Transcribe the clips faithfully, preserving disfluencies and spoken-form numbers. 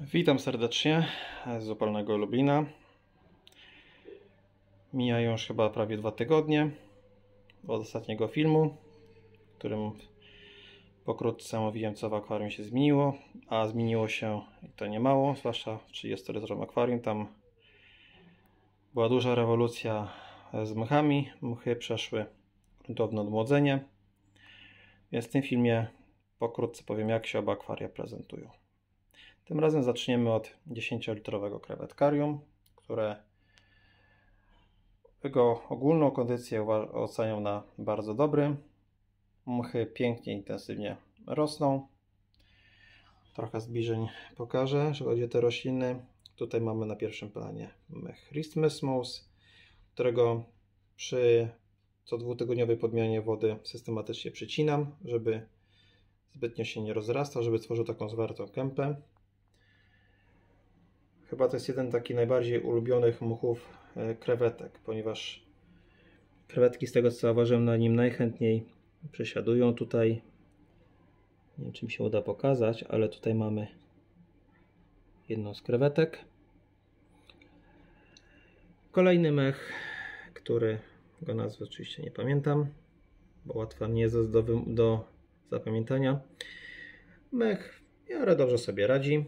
Witam serdecznie z upalnego Lublina. Mijają już chyba prawie dwa tygodnie od ostatniego filmu, w którym pokrótce mówiłem, co w akwarium się zmieniło, a zmieniło się i to nie mało, zwłaszcza w trzydziestolitrowym akwarium. Tam była duża rewolucja z mchami. Mchy przeszły gruntowne odmłodzenie, więc w tym filmie pokrótce powiem, jak się oba akwaria prezentują. Tym razem zaczniemy od dziesięciolitrowego krewetkarium, które jego ogólną kondycję oceniam na bardzo dobry. Mchy pięknie, intensywnie rosną. Trochę zbliżeń pokażę, jeżeli chodzi o te rośliny. Tutaj mamy na pierwszym planie mech Christmas Mouse, którego przy co dwutygodniowej podmianie wody systematycznie przycinam, żeby zbytnio się nie rozrastał, żeby tworzył taką zwartą kępę. Chyba to jest jeden taki najbardziej ulubionych mchów krewetek, ponieważ krewetki, z tego co zauważyłem, na nim najchętniej przesiadują. Tutaj nie wiem, czy mi się uda pokazać, ale tutaj mamy jedną z krewetek. Kolejny mech, który go nazwy oczywiście nie pamiętam, bo łatwa nie jest do, do zapamiętania. Mech w miarę dobrze sobie radzi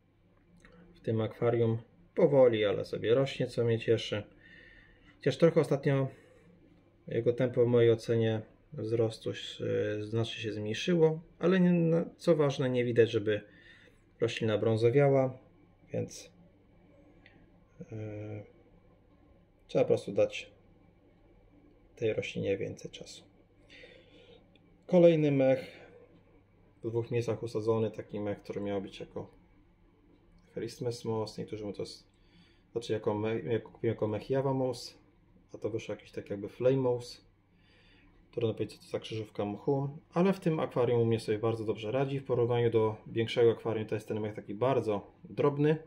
w tym akwarium, powoli, ale sobie rośnie, co mnie cieszy. Chociaż trochę ostatnio jego tempo w mojej ocenie wzrostu znacznie się zmniejszyło, ale nie, co ważne, nie widać, żeby roślina brązowiała, więc yy, trzeba po prostu dać tej roślinie więcej czasu. Kolejny mech, w dwóch miejscach usadzony, taki mech, który miał być jako Christmas Mouse, niektórzy mówią to jest, znaczy jako, me, jako, jako mech Java Mouse, a to wyszło jakiś tak jakby Flame Mouse. Trudno powiedzieć, co to za krzyżówka mchu, ale w tym akwarium u mnie sobie bardzo dobrze radzi. W porównaniu do większego akwarium to jest ten mech taki bardzo drobny,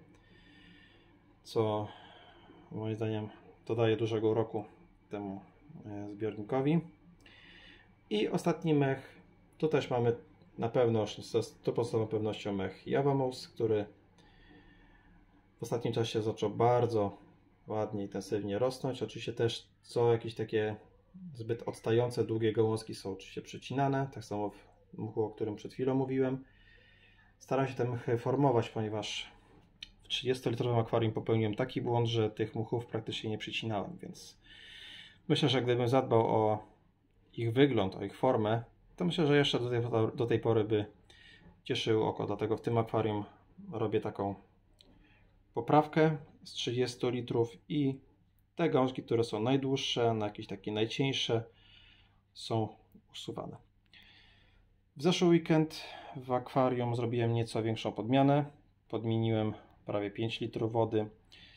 co moim zdaniem dodaje dużego uroku temu zbiornikowi. I ostatni mech, tu też mamy na pewno z sto procent pewnością mech Java Mouse, który w ostatnim czasie zaczął bardzo ładnie, intensywnie rosnąć. Oczywiście też co jakieś takie zbyt odstające, długie gałązki są oczywiście przycinane, tak samo w mchu, o którym przed chwilą mówiłem. Staram się te mchy formować, ponieważ w trzydziestolitrowym akwarium popełniłem taki błąd, że tych mchów praktycznie nie przycinałem, więc myślę, że gdybym zadbał o ich wygląd, o ich formę, to myślę, że jeszcze do tej, do tej pory by cieszyły oko. Dlatego w tym akwarium robię taką poprawkę z trzydziestu litrów i te gałązki, które są najdłuższe, na jakieś takie najcieńsze, są usuwane. W zeszły weekend w akwarium zrobiłem nieco większą podmianę. Podmieniłem prawie pięć litrów wody.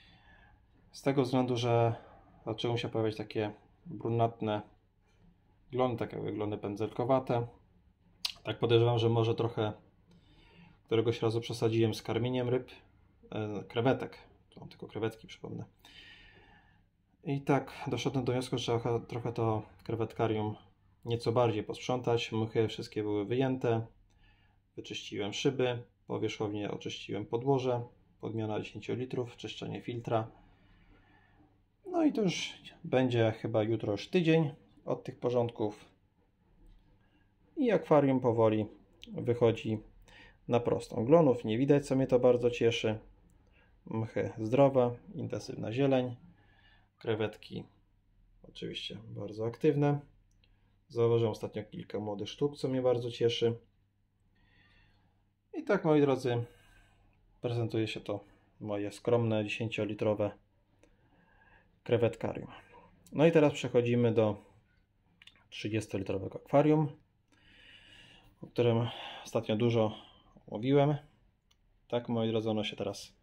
Z tego względu, że zaczęły się pojawiać takie brunatne glony, tak jakby glony pędzelkowate. Tak podejrzewam, że może trochę któregoś razu przesadziłem z karmieniem ryb, e, krewetek. Tu mam tylko krewetki, przypomnę. I tak doszedłem do wniosku, że trzeba trochę to krewetkarium nieco bardziej posprzątać. Mchy wszystkie były wyjęte. Wyczyściłem szyby, powierzchownie oczyściłem podłoże, podmiana dziesięć litrów, czyszczenie filtra. No i to już będzie chyba jutro już tydzień od tych porządków. I akwarium powoli wychodzi na prostą. Glonów nie widać, co mnie to bardzo cieszy. Mchy zdrowe, intensywna zieleń. Krewetki oczywiście bardzo aktywne. Zauważyłem ostatnio kilka młodych sztuk, co mnie bardzo cieszy. I tak, moi drodzy, prezentuje się to moje skromne dziesięciolitrowe krewetkarium. No i teraz przechodzimy do trzydziestolitrowego akwarium, o którym ostatnio dużo mówiłem. Tak, moi drodzy, ono się teraz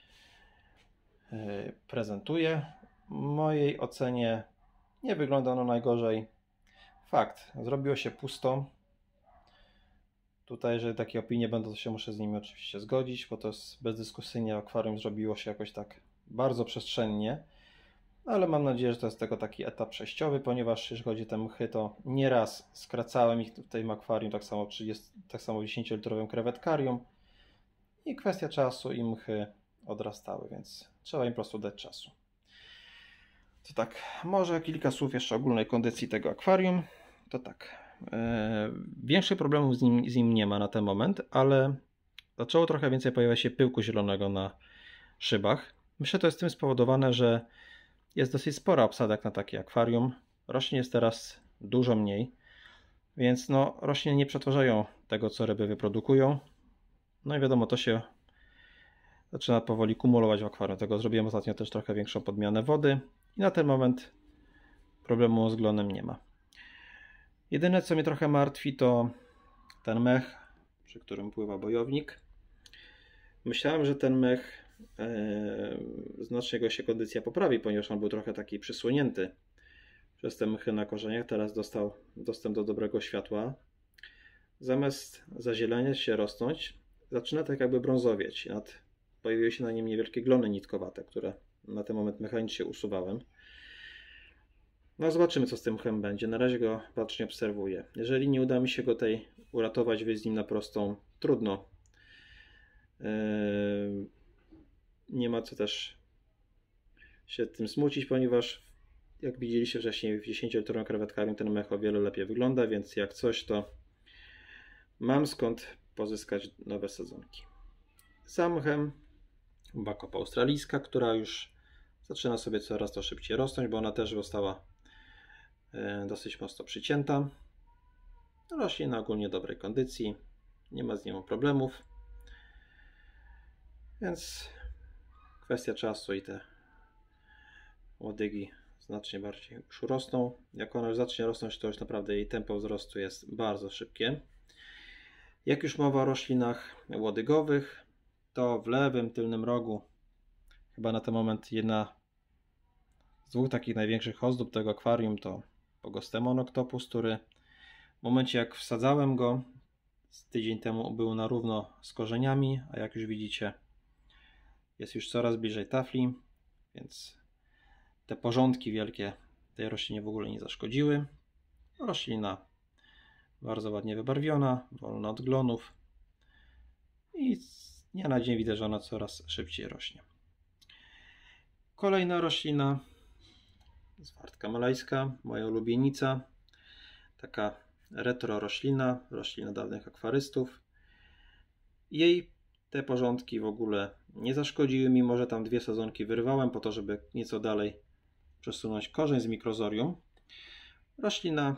yy, prezentuje. W mojej ocenie nie wygląda ono najgorzej. Fakt, zrobiło się pusto. Tutaj, jeżeli takie opinie będą, to się muszę z nimi oczywiście zgodzić, bo to jest bezdyskusyjnie akwarium zrobiło się jakoś tak bardzo przestrzennie. Ale mam nadzieję, że to jest tego taki etap przejściowy, ponieważ jeśli chodzi o te mchy, to nieraz skracałem ich w tym akwarium, tak samo w, trzydziestu, tak samo w dziesięciolitrowym krewetkarium. i kwestia czasu i mchy odrastały, więc trzeba im po prostu dać czasu. To tak, może kilka słów jeszcze o ogólnej kondycji tego akwarium. To tak, yy, większych problemów z nim, z nim nie ma na ten moment, ale zaczęło trochę więcej pojawiać się pyłku zielonego na szybach. Myślę, że to jest tym spowodowane, że jest dosyć spora obsadek na takie akwarium. Roślin jest teraz dużo mniej, więc no, rośliny nie przetwarzają tego, co ryby wyprodukują. No i wiadomo, to się zaczyna powoli kumulować w akwarium. Tego zrobiłem ostatnio też trochę większą podmianę wody i na ten moment problemu z glonem nie ma. Jedyne, co mnie trochę martwi, to ten mech, przy którym pływa bojownik. Myślałem, że ten mech yy, znacznie go się kondycja poprawi, ponieważ on był trochę taki przysłonięty przez te mchy na korzeniach. Teraz dostał dostęp do dobrego światła. Zamiast zazieleniać się, rosnąć, zaczyna tak jakby brązowieć. Nad, pojawiły się na nim niewielkie glony nitkowate, które na ten moment mechanicznie usuwałem. No zobaczymy, co z tym mchem będzie. Na razie go bacznie obserwuję. Jeżeli nie uda mi się go tej uratować, wyjść z nim na prostą, trudno. Yy, nie ma co też się tym smucić, ponieważ jak widzieliście wcześniej w dziesięciolitrowym krewetkarium ten mech o wiele lepiej wygląda, więc jak coś, to mam skąd pozyskać nowe sadzonki. Za mchem bakopa australijska, która już zaczyna sobie coraz to szybciej rosnąć, bo ona też została dosyć mocno przycięta. Roślina ogólnie dobrej kondycji, nie ma z nią problemów, więc kwestia czasu i te łodygi znacznie bardziej już rosną. Jak ona już zacznie rosnąć, to już naprawdę jej tempo wzrostu jest bardzo szybkie. Jak już mowa o roślinach łodygowych, to w lewym tylnym rogu chyba na ten moment jedna z dwóch takich największych ozdób tego akwarium to Pogostemon octopus, który w momencie jak wsadzałem go z tydzień temu był na równo z korzeniami, a jak już widzicie jest już coraz bliżej tafli, więc te porządki wielkie tej roślinie w ogóle nie zaszkodziły. Roślina bardzo ładnie wybarwiona, wolna od glonów i z dnia na dzień widać, że ona coraz szybciej rośnie. Kolejna roślina, zwartka malajska, moja ulubienica, taka retro roślina, roślina dawnych akwarystów. Jej te porządki w ogóle nie zaszkodziły, mimo że tam dwie sadzonki wyrwałem po to, żeby nieco dalej przesunąć korzeń z mikrozorium. Roślina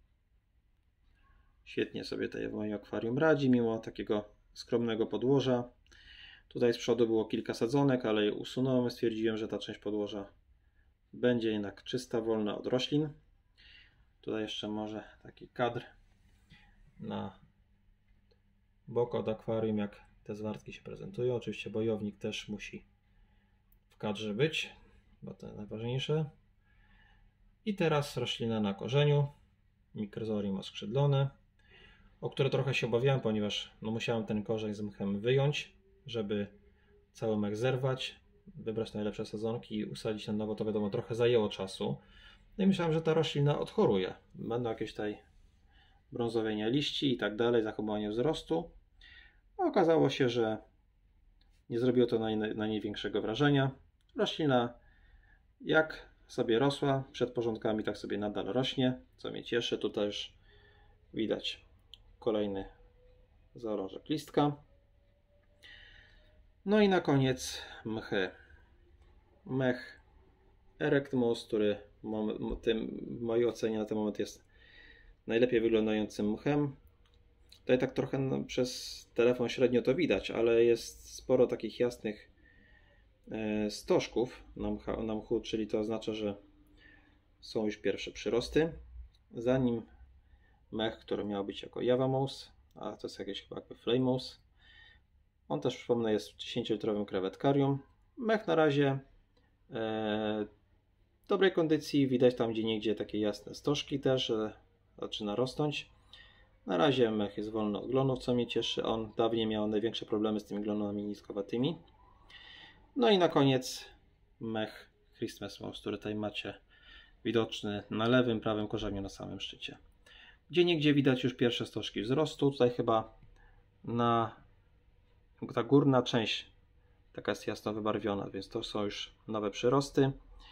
świetnie sobie tutaj w moim akwarium radzi, mimo takiego skromnego podłoża. Tutaj z przodu było kilka sadzonek, ale je usunąłem. Stwierdziłem, że ta część podłoża będzie jednak czysta, wolna od roślin. Tutaj jeszcze może taki kadr na bok od akwarium, jak te zwartki się prezentują. Oczywiście bojownik też musi w kadrze być, bo to najważniejsze. I teraz roślina na korzeniu, mikrozorium oskrzydlone, o które trochę się obawiałem, ponieważ no, musiałem ten korzeń z mchem wyjąć, żeby cały mech zerwać, wybrać najlepsze sadzonki i usadzić na nowo. To wiadomo, trochę zajęło czasu. No i myślałem, że ta roślina odchoruje. Będą jakieś tutaj brązowienia liści i tak dalej, zahamowanie wzrostu. A okazało się, że nie zrobiło to na, na niej większego wrażenia. Roślina jak sobie rosła przed porządkami, tak sobie nadal rośnie, co mnie cieszy. Tutaj już widać kolejny zalążek listka. No i na koniec mchy. Mech Erectmus, który w mojej ocenie na ten moment jest najlepiej wyglądającym mchem. Tutaj tak trochę no, przez telefon średnio to widać, ale jest sporo takich jasnych e, stożków na, mcha, na mchu, czyli to oznacza, że są już pierwsze przyrosty. Za nim mech, który miał być jako Java Mouse, a to jest jakieś chyba jakby Flame Mouse. On też, przypomnę, jest w dziesięciolitrowym krewetkarium. Mech na razie e, dobrej kondycji, widać tam gdzie niegdzie takie jasne stożki też, że zaczyna rosnąć. Na razie mech jest wolny od glonów, co mnie cieszy. On dawniej miał największe problemy z tymi glonami niskowatymi. No i na koniec mech Christmas Mouse, który tutaj macie widoczny na lewym, prawym korzeniu na samym szczycie. Gdzie niegdzie widać już pierwsze stożki wzrostu. Tutaj chyba na ta górna część taka jest jasno wybarwiona, więc to są już nowe przyrosty.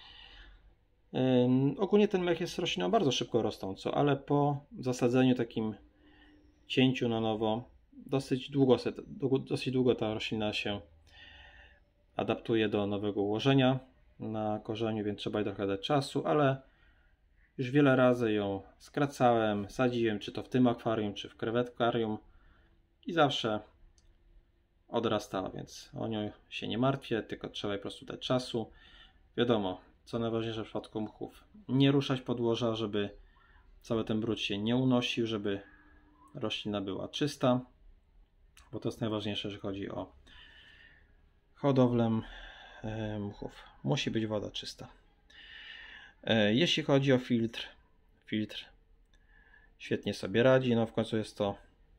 Ym, ogólnie ten mech jest rośliną bardzo szybko rosnącą, ale po zasadzeniu, takim cięciu na nowo, dosyć długo, dosyć długo ta roślina się adaptuje do nowego ułożenia na korzeniu, więc trzeba jej trochę dać czasu, ale już wiele razy ją skracałem, sadziłem, czy to w tym akwarium, czy w krewetkarium i zawsze odrastała, więc o nią się nie martwię, tylko trzeba jej po prostu dać czasu. Wiadomo, co najważniejsze w przypadku mchów, nie ruszać podłoża, żeby cały ten brud się nie unosił, żeby roślina była czysta, bo to jest najważniejsze, jeżeli chodzi o hodowlę mchów. Musi być woda czysta. Jeśli chodzi o filtr, filtr świetnie sobie radzi. No w końcu jest to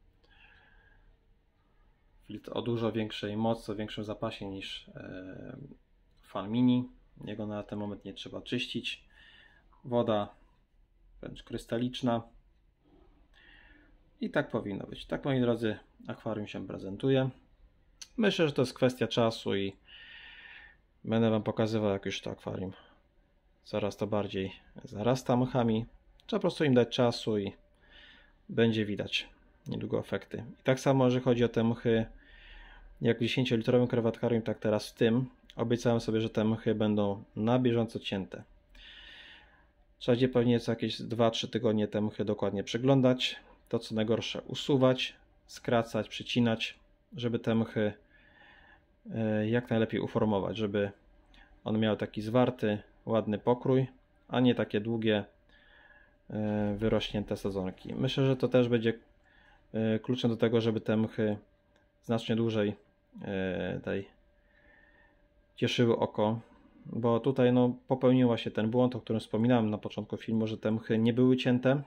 filtr o dużo większej mocy, o większym zapasie niż Fan Mini. Jego na ten moment nie trzeba czyścić. Woda wręcz krystaliczna. I tak powinno być. Tak, moi drodzy, akwarium się prezentuje. Myślę, że to jest kwestia czasu i będę Wam pokazywał, jak już to akwarium coraz to bardziej zarasta mchami. Trzeba po prostu im dać czasu i będzie widać niedługo efekty. I tak samo, jeżeli chodzi o te mchy, jak w dziesięciolitrowym krewetkarium, tak teraz w tym. Obiecałem sobie, że te mchy będą na bieżąco cięte. Trzeba będzie pewnie co jakieś dwa trzy tygodnie te mchy dokładnie przeglądać. To co najgorsze usuwać, skracać, przycinać, żeby te mchy jak najlepiej uformować, żeby on miał taki zwarty, ładny pokrój, a nie takie długie, wyrośnięte sadzonki. Myślę, że to też będzie kluczem do tego, żeby te mchy znacznie dłużej tej cieszyły oko, bo tutaj no, popełniła się ten błąd, o którym wspominałem na początku filmu, że te mchy nie były cięte.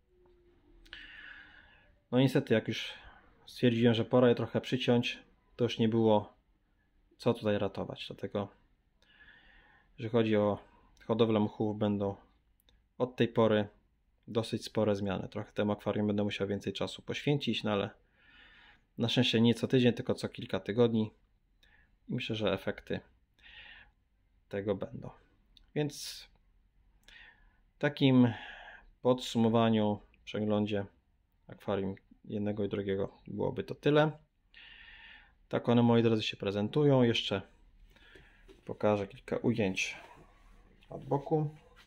No niestety, jak już stwierdziłem, że pora je trochę przyciąć, to już nie było co tutaj ratować. Dlatego, jeżeli chodzi o hodowlę mchów, będą od tej pory dosyć spore zmiany. Trochę temu akwarium będę musiał więcej czasu poświęcić, no ale na szczęście nie co tydzień, tylko co kilka tygodni. I myślę, że efekty tego będą. Więc w takim podsumowaniu, przeglądzie akwarium jednego i drugiego byłoby to tyle. Tak one, moi drodzy, się prezentują. Jeszcze pokażę kilka ujęć od boku.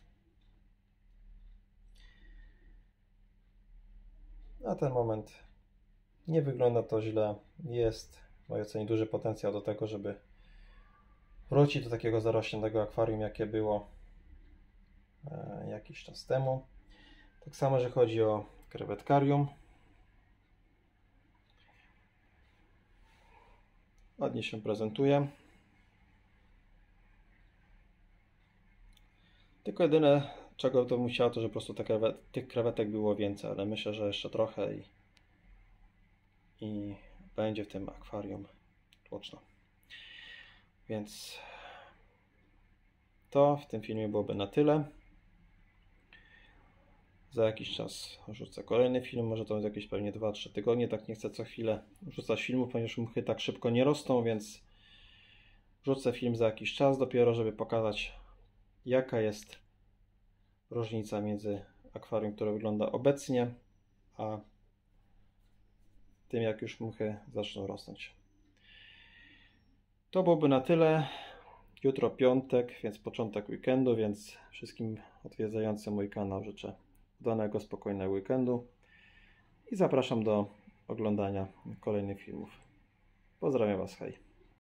Na ten moment nie wygląda to źle. Jest w mojej ocenie duży potencjał do tego, żeby wrócić do takiego zarośniętego akwarium, jakie było e, jakiś czas temu. Tak samo, jeżeli chodzi o krewetkarium. Ładnie się prezentuje. Tylko jedyne, czego to bym chciał, to że po prostu te krewet, tych krewetek było więcej, ale myślę, że jeszcze trochę i, i będzie w tym akwarium tłoczno. Więc to w tym filmie byłoby na tyle. Za jakiś czas rzucę kolejny film, może to będzie jakieś pewnie dwa trzy tygodnie, tak nie chcę co chwilę rzucać filmów, ponieważ mchy tak szybko nie rosną, więc rzucę film za jakiś czas dopiero, żeby pokazać, jaka jest różnica między akwarium, które wygląda obecnie, a tym, jak już mchy zaczną rosnąć. To byłoby na tyle. Jutro piątek, więc początek weekendu, więc wszystkim odwiedzającym mój kanał życzę udanego, spokojnego weekendu i zapraszam do oglądania kolejnych filmów. Pozdrawiam Was, hej!